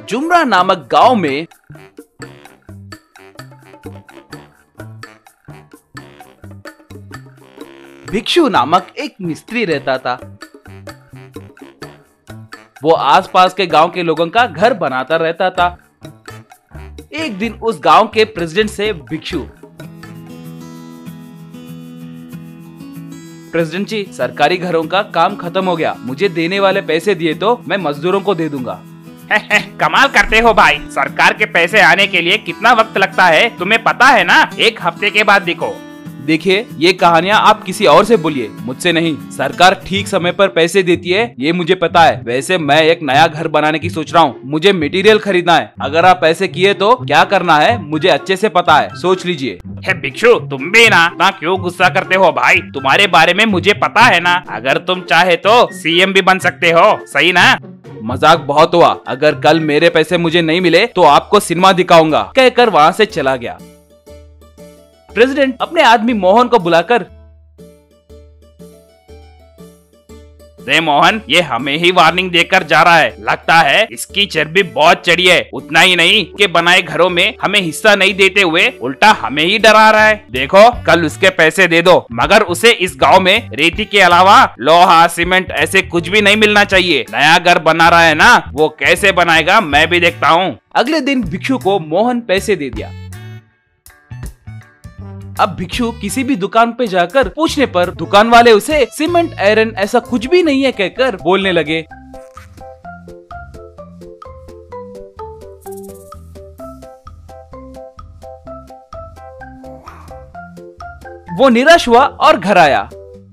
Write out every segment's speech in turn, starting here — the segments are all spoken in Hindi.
जुमरा नामक गांव में भिक्षु नामक एक मिस्त्री रहता था। वो आसपास के गांव के लोगों का घर बनाता रहता था। एक दिन उस गांव के प्रेसिडेंट से भिक्षु, प्रेसिडेंट जी, सरकारी घरों का काम खत्म हो गया, मुझे देने वाले पैसे दिए तो मैं मजदूरों को दे दूंगा। कमाल करते हो भाई, सरकार के पैसे आने के लिए कितना वक्त लगता है तुम्हें पता है ना? 1 हफ्ते के बाद देखो। देखिए, ये कहानियाँ आप किसी और से बोलिए, मुझसे नहीं। सरकार ठीक समय पर पैसे देती है, ये मुझे पता है। वैसे मैं एक नया घर बनाने की सोच रहा हूँ, मुझे मटेरियल खरीदना है। अगर आप पैसे किए तो क्या करना है मुझे अच्छे से पता है, सोच लीजिए। भिक्षु, तुम भी ना क्यों गुस्सा करते हो भाई? तुम्हारे बारे में मुझे पता है ना। अगर तुम चाहे तो सीएम भी बन सकते हो, सही ना? मजाक बहुत हुआ। अगर कल मेरे पैसे मुझे नहीं मिले तो आपको सिनेमा दिखाऊंगा, कहकर वहाँ से चला गया। प्रेसिडेंट अपने आदमी मोहन को बुलाकर, रे मोहन, ये हमें ही वार्निंग देकर जा रहा है। लगता है इसकी चर्बी बहुत चढ़ी है। उतना ही नहीं के बनाए घरों में हमें हिस्सा नहीं देते हुए उल्टा हमें ही डरा रहा है। देखो, कल उसके पैसे दे दो, मगर उसे इस गांव में रेती के अलावा लोहा, सीमेंट ऐसे कुछ भी नहीं मिलना चाहिए। नया घर बना रहा है ना, वो कैसे बनाएगा मैं भी देखता हूँ। अगले दिन भिक्षु को मोहन पैसे दे दिया। अब भिक्षु किसी भी दुकान पे जाकर पूछने पर दुकान वाले उसे सीमेंट, आयरन ऐसा कुछ भी नहीं है कहकर बोलने लगे। वो निराश हुआ और घर आया।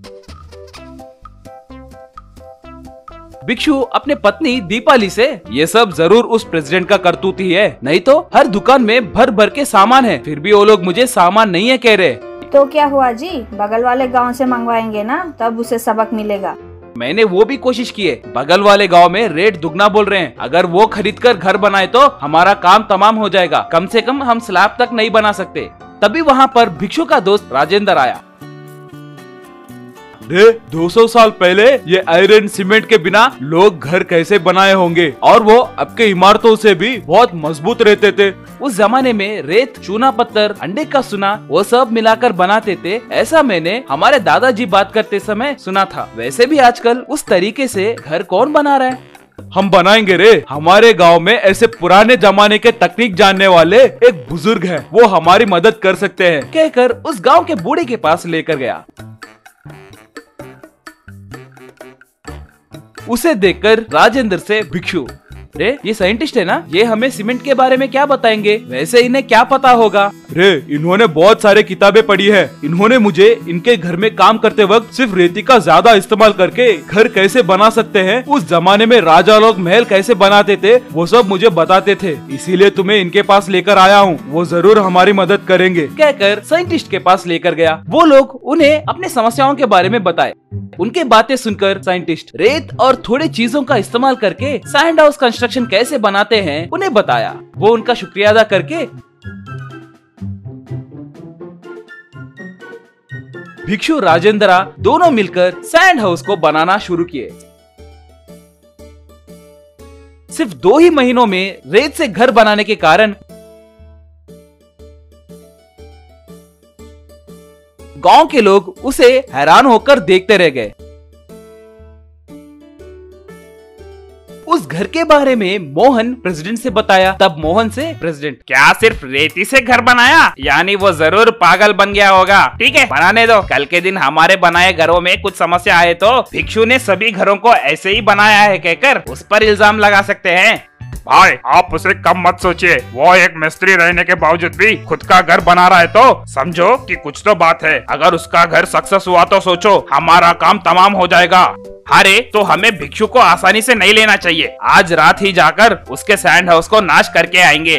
भिक्षु अपने पत्नी दीपाली से, ये सब जरूर उस प्रेसिडेंट का करतूत ही है, नहीं तो हर दुकान में भर भर के सामान है, फिर भी वो लोग मुझे सामान नहीं है कह रहे। तो क्या हुआ जी, बगल वाले गांव से मंगवाएंगे ना, तब उसे सबक मिलेगा। मैंने वो भी कोशिश की है, बगल वाले गांव में रेट दुगना बोल रहे हैं। अगर वो खरीद कर घर बनाए तो हमारा काम तमाम हो जाएगा। कम से कम हम स्लैब तक नहीं बना सकते। तभी वहाँ पर भिक्षु का दोस्त राजेंद्र आया। 200 साल पहले ये आयरन सीमेंट के बिना लोग घर कैसे बनाए होंगे, और वो अब के इमारतों से भी बहुत मजबूत रहते थे। उस जमाने में रेत, चूना पत्थर, अंडे का सुना, वो सब मिलाकर बनाते थे। ऐसा मैंने हमारे दादाजी बात करते समय सुना था। वैसे भी आजकल उस तरीके से घर कौन बना रहा है? हम बनाएंगे रे। हमारे गांव में ऐसे पुराने जमाने के तकनीक जानने वाले एक बुजुर्ग हैं, वो हमारी मदद कर सकते हैं, कहकर उस गाँव के बूढ़े के पास लेकर गया। उसे देखकर राजेंद्र से भिक्षु, रे ये साइंटिस्ट है ना, ये हमें सीमेंट के बारे में क्या बताएंगे? वैसे इन्हें क्या पता होगा? रे इन्होंने बहुत सारे किताबें पढ़ी है। इन्होंने मुझे इनके घर में काम करते वक्त सिर्फ रेती का ज्यादा इस्तेमाल करके घर कैसे बना सकते हैं, उस जमाने में राजा लोग महल कैसे बनाते थे, वो सब मुझे बताते थे। इसीलिए तुम्हें इनके पास लेकर आया हूँ, वो जरूर हमारी मदद करेंगे, कहकर साइंटिस्ट के पास लेकर गया। वो लोग उन्हें अपनी समस्याओं के बारे में बताए। उनके बातें सुनकर साइंटिस्ट रेत और थोड़ी चीजों का इस्तेमाल करके सैंड हाउस कंस्ट्रक्शन कैसे बनाते हैं उन्हें बताया। वो उनका शुक्रिया अदा करके भिक्षु राजेंद्रा दोनों मिलकर सैंड हाउस को बनाना शुरू किए। सिर्फ 2 ही महीनों में रेत से घर बनाने के कारण गांव के लोग उसे हैरान होकर देखते रह गए। उस घर के बारे में मोहन प्रेसिडेंट से बताया। तब मोहन से प्रेसिडेंट, क्या सिर्फ रेती से घर बनाया? यानी वो जरूर पागल बन गया होगा। ठीक है, बनाने दो। कल के दिन हमारे बनाए घरों में कुछ समस्या आए तो भिक्षु ने सभी घरों को ऐसे ही बनाया है कहकर उस पर इल्जाम लगा सकते हैं। भाई, आप उसे कम मत सोचिए। वो एक मिस्त्री रहने के बावजूद भी खुद का घर बना रहा है, तो समझो कि कुछ तो बात है। अगर उसका घर सक्सेस हुआ तो सोचो हमारा काम तमाम हो जाएगा। अरे तो हमें भिक्षु को आसानी से नहीं लेना चाहिए। आज रात ही जाकर उसके सैंड हाउस को नाश करके आएंगे,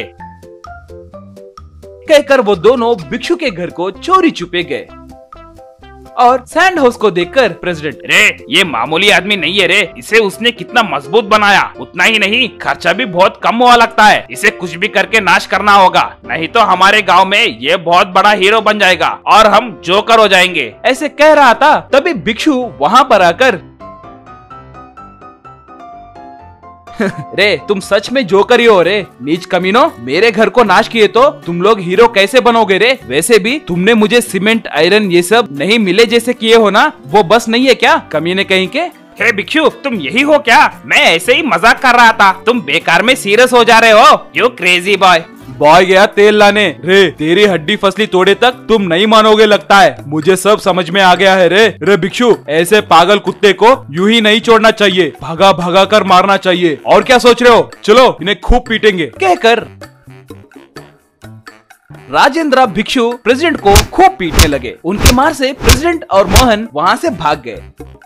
कहकर वो दोनों भिक्षु के घर को चोरी छुपे गए। और सैंड हाउस को देखकर प्रेसिडेंट, रे ये मामूली आदमी नहीं है रे, इसे उसने कितना मजबूत बनाया। उतना ही नहीं, खर्चा भी बहुत कम हुआ लगता है। इसे कुछ भी करके नाश करना होगा, नहीं तो हमारे गांव में ये बहुत बड़ा हीरो बन जाएगा और हम जोकर हो जाएंगे। ऐसे कह रहा था, तभी भिक्षु वहाँ पर आकर, रे तुम सच में जोकर ही हो रे, नीच कमीनो। मेरे घर को नाश किए तो तुम लोग हीरो कैसे बनोगे रे? वैसे भी तुमने मुझे सीमेंट आयरन ये सब नहीं मिले जैसे किए हो ना, वो बस नहीं है क्या कमीने कहीं के? हे भिक्षु, तुम यही हो क्या? मैं ऐसे ही मजाक कर रहा था, तुम बेकार में सीरियस हो जा रहे हो। You crazy boy. बॉय गया तेल लाने। रे तेरी हड्डी फसली तोड़े तक तुम नहीं मानोगे लगता है। मुझे सब समझ में आ गया है रे। रे भिक्षु, ऐसे पागल कुत्ते को यूं ही नहीं छोड़ना चाहिए, भागा भागा कर मारना चाहिए। और क्या सोच रहे हो? चलो इन्हें खूब पीटेंगे कहकर राजेंद्र भिक्षु प्रेसिडेंट को खूब पीटने लगे। उनकी मार से प्रेसिडेंट और मोहन वहाँ से भाग गए।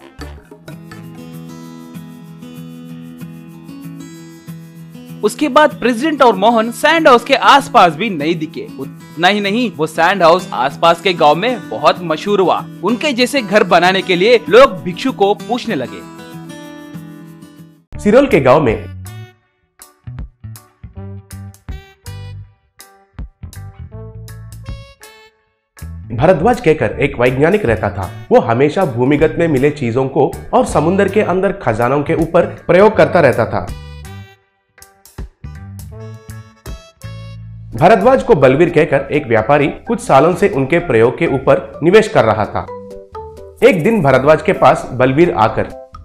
उसके बाद प्रेसिडेंट और मोहन सैंड हाउस के आसपास भी नहीं दिखे। उतना ही नहीं, वो सैंड हाउस आसपास के गांव में बहुत मशहूर हुआ। उनके जैसे घर बनाने के लिए लोग भिक्षु को पूछने लगे। सिरोल के गांव में भरद्वाज कहकर एक वैज्ञानिक रहता था। वो हमेशा भूमिगत में मिले चीजों को और समुद्र के अंदर खजानों के ऊपर प्रयोग करता रहता था। भरद्वाज को बलवीर कहकर एक व्यापारी कुछ सालों से उनके प्रयोग के ऊपर निवेश कर रहा था। एक दिन भरद्वाज के पास बलवीर आकर,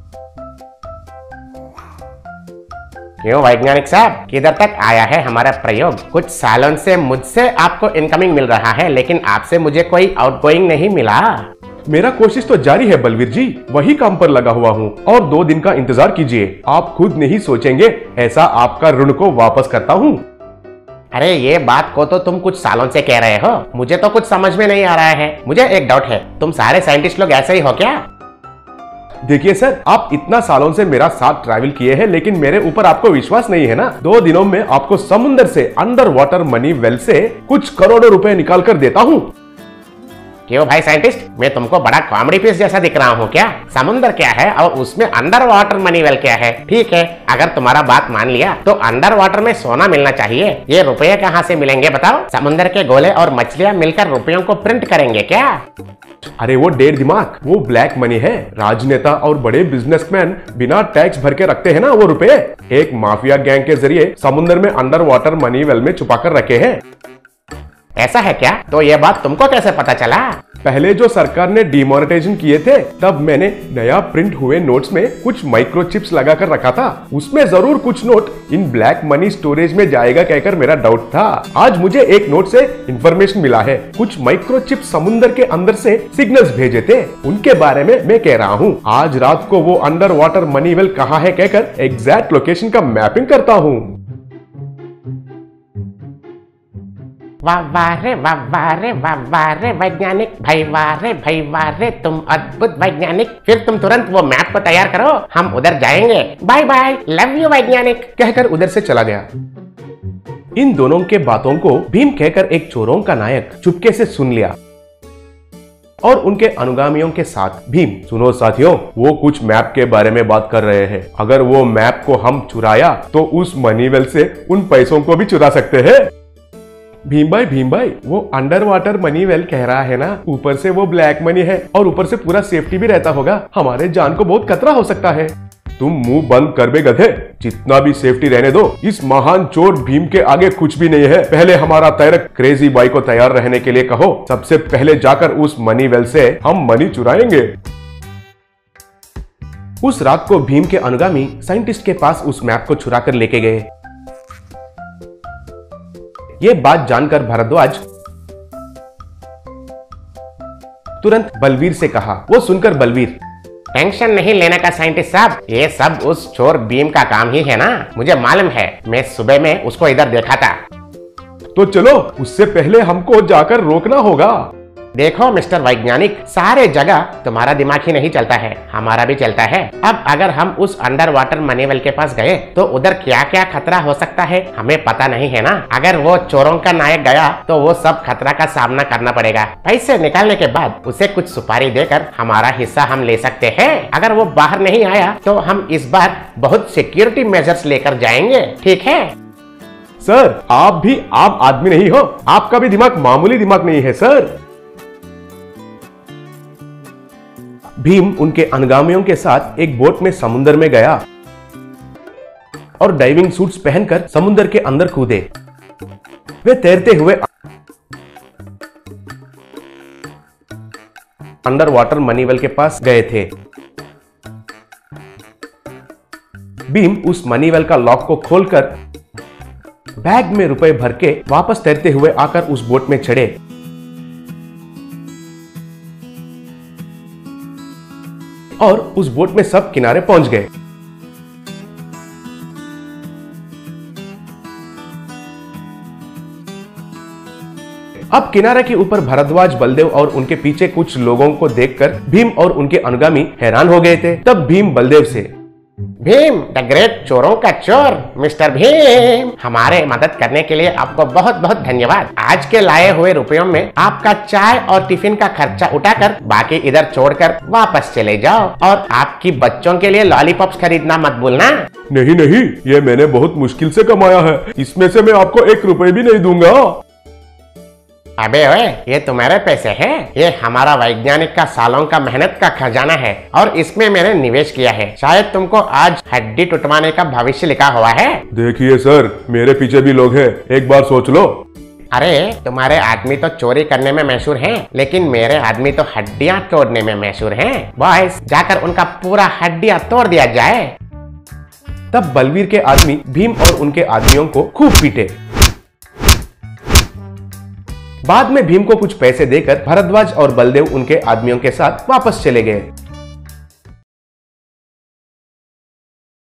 क्यों वैज्ञानिक साहब, किधर तक आया है हमारा प्रयोग? कुछ सालों से मुझसे आपको इनकमिंग मिल रहा है, लेकिन आपसे मुझे कोई आउटगोइंग नहीं मिला। मेरा कोशिश तो जारी है बलवीर जी, वही काम पर लगा हुआ हूँ और 2 दिन का इंतजार कीजिए। आप खुद नहीं सोचेंगे ऐसा आपका ऋण को वापस करता हूँ। अरे ये बात को तो तुम कुछ सालों से कह रहे हो, मुझे तो कुछ समझ में नहीं आ रहा है। मुझे एक डाउट है, तुम सारे साइंटिस्ट लोग ऐसे ही हो क्या? देखिए सर, आप इतना सालों से मेरा साथ ट्रैवल किए हैं, लेकिन मेरे ऊपर आपको विश्वास नहीं है ना। 2 दिनों में आपको समुद्र से अंडर वाटर मनी वेल से कुछ करोड़ों रुपए निकाल कर देता हूँ। क्यों भाई साइंटिस्ट, मैं तुमको बड़ा कॉमेडी पीस जैसा दिख रहा हूँ क्या? समुद्र क्या है और उसमें अंडर वाटर मनी वेल क्या है? ठीक है, अगर तुम्हारा बात मान लिया तो अंडर वाटर में सोना मिलना चाहिए। ये रुपये कहाँ से मिलेंगे बताओ? समुद्र के गोले और मछलियाँ मिलकर रुपयों को प्रिंट करेंगे क्या? अरे वो डेढ़ दिमाग, वो ब्लैक मनी है। राजनेता और बड़े बिजनेसमैन बिना टैक्स भर के रखते हैं ना वो रुपए। एक माफिया गैंग के जरिए समुद्र में अंडर वाटर मनी वेल में छुपा कर रखे हैं। ऐसा है क्या? तो ये बात तुमको कैसे पता चला? पहले जो सरकार ने डिमोनेटाइजेशन किए थे, तब मैंने नया प्रिंट हुए नोट्स में कुछ माइक्रोचिप्स लगा कर रखा था। उसमें जरूर कुछ नोट इन ब्लैक मनी स्टोरेज में जाएगा कहकर मेरा डाउट था। आज मुझे एक नोट से इंफॉर्मेशन मिला है, कुछ माइक्रोचिप समुद्र के अंदर से सिग्नल्स भेजे थे, उनके बारे में मैं कह रहा हूँ। आज रात को वो अंडर वाटर मनी वेल कहाँ है कहकर एग्जैक्ट लोकेशन का मैपिंग करता हूँ। वाह रे वैज्ञानिक भाई, वाह रे तुम अद्भुत वैज्ञानिक। फिर तुम तुरंत वो मैप को तैयार करो, हम उधर जाएंगे। बाय बाय, लव यू वैज्ञानिक, कहकर उधर से चला गया। इन दोनों के बातों को भीम कहकर एक चोरों का नायक चुपके से सुन लिया और उनके अनुगामियों के साथ, भीम सुनो साथियों, वो कुछ मैप के बारे में बात कर रहे हैं। अगर वो मैप को हम चुराया तो उस मनी वेल से उन पैसों को भी चुरा सकते हैं। भीम भाई, वो अंडर वाटर मनी वेल कह रहा है ना, ऊपर से वो ब्लैक मनी है और ऊपर से पूरा सेफ्टी भी रहता होगा। हमारे जान को बहुत खतरा हो सकता है। तुम मुंह बंद कर बे गधे, जितना भी सेफ्टी रहने दो, इस महान चोर भीम के आगे कुछ भी नहीं है। पहले हमारा तैरक क्रेजी बॉय को तैयार रहने के लिए कहो, सबसे पहले जाकर उस मनी वेल से हम मनी चुराएंगे। उस रात को भीम के अनुगामी साइंटिस्ट के पास उस मैप को चुरा कर लेके गए। ये बात जानकर भारद्वाज तुरंत बलवीर से कहा। वो सुनकर बलवीर, टेंशन नहीं लेने का साइंटिस्ट साहब, ये सब उस चोर भीम का काम ही है ना, मुझे मालूम है। मैं सुबह में उसको इधर देखा था। तो चलो, उससे पहले हमको जाकर रोकना होगा। देखो मिस्टर वैज्ञानिक, सारे जगह तुम्हारा दिमाग ही नहीं चलता है, हमारा भी चलता है। अब अगर हम उस अंडर वाटर मनी वेल के पास गए तो उधर क्या क्या खतरा हो सकता है हमें पता नहीं है ना। अगर वो चोरों का नायक गया तो वो सब खतरा का सामना करना पड़ेगा। पैसे निकालने के बाद उसे कुछ सुपारी देकर हमारा हिस्सा हम ले सकते हैं। अगर वो बाहर नहीं आया तो हम इस बार बहुत सिक्योरिटी मेजर्स लेकर जाएंगे, ठीक है? सर, आप भी आम आदमी नहीं हो, आपका भी दिमाग मामूली दिमाग नहीं है सर। भीम उनके अनुगामियों के साथ एक बोट में समुद्र में गया। और डाइविंग सूट्स पहनकर समुद्र के अंदर कूदे। वे तैरते हुए अंडर वाटर मनीवेल के पास गए थे। भीम उस मनीवेल का लॉक को खोलकर बैग में रुपए भर के वापस तैरते हुए आकर उस बोट में चढ़े। और उस बोट में सब किनारे पहुंच गए। अब किनारे के ऊपर भारद्वाज, बलदेव और उनके पीछे कुछ लोगों को देखकर भीम और उनके अनुगामी हैरान हो गए थे। तब भीम बलदेव से, भीम द ग्रेट चोरों का चोर मिस्टर भीम, हमारे मदद करने के लिए आपको बहुत बहुत धन्यवाद। आज के लाए हुए रुपयों में आपका चाय और टिफिन का खर्चा उठाकर बाकी इधर छोड़कर वापस चले जाओ, और आपकी बच्चों के लिए लॉलीपॉप्स खरीदना मत भूलना। नहीं नहीं, ये मैंने बहुत मुश्किल से कमाया है, इसमें से मैं आपको 1 रुपए भी नहीं दूंगा। अबे ओए, ये तुम्हारे पैसे हैं? ये हमारा वैज्ञानिक का सालों का मेहनत का खजाना है और इसमें मैंने निवेश किया है। शायद तुमको आज हड्डी टुटवाने का भविष्य लिखा हुआ है। देखिए सर, मेरे पीछे भी लोग हैं, एक बार सोच लो। अरे तुम्हारे आदमी तो चोरी करने में मशहूर हैं, लेकिन मेरे आदमी तो हड्डियां तोड़ने में मशहूर हैं। बॉयज, जाकर उनका पूरा हड्डियां तोड़ दिया जाए। तब बलवीर के आदमी भीम और उनके आदमियों को खूब पीटे। बाद में भीम को कुछ पैसे देकर भारद्वाज और बलदेव उनके आदमियों के साथ वापस चले गए।